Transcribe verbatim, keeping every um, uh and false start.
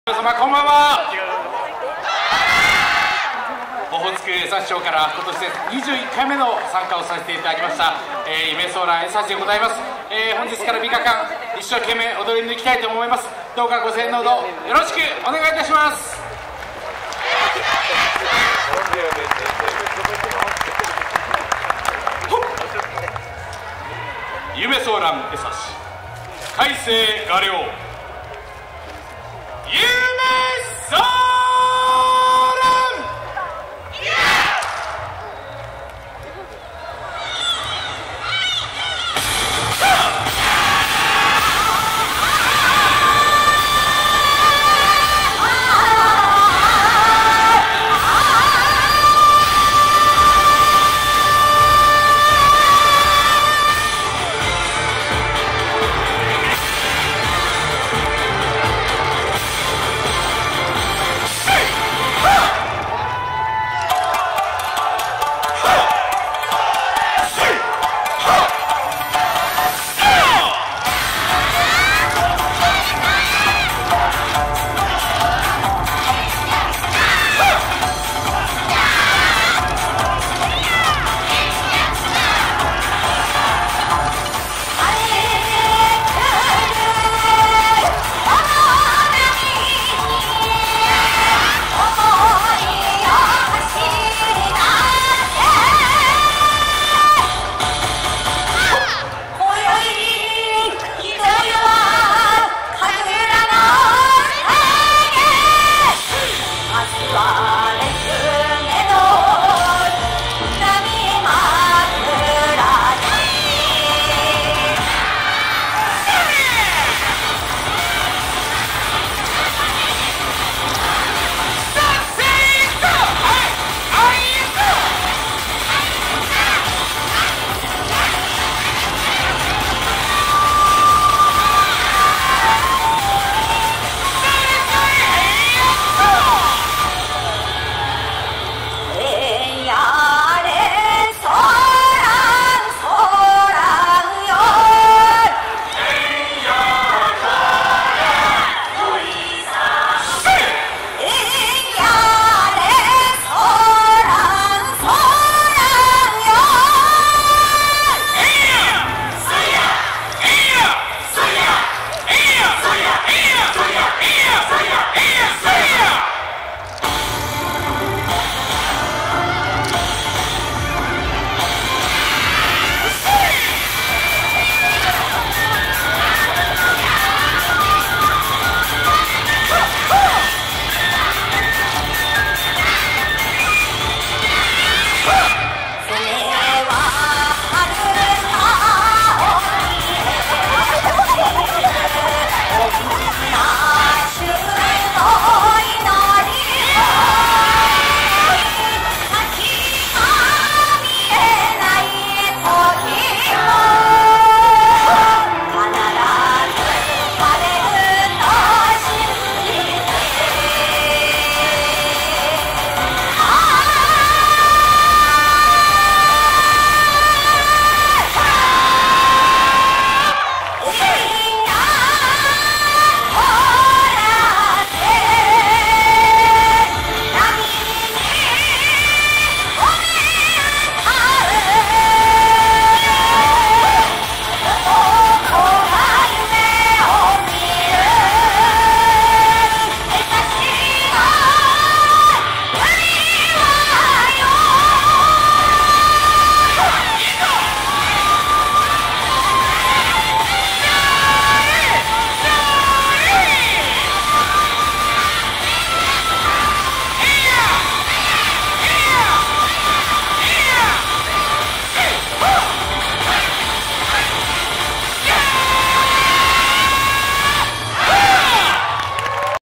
皆様こんばんは。オホーツク江差町から今年でにじゅういっかいめの参加をさせていただきました、えー、夢ソーラン江差でございます。えー、本日からみっかかん一生懸命踊り抜きたいと思います。どうかご声援のほどよろしくお願いいたします。夢ソーラン江差改正画量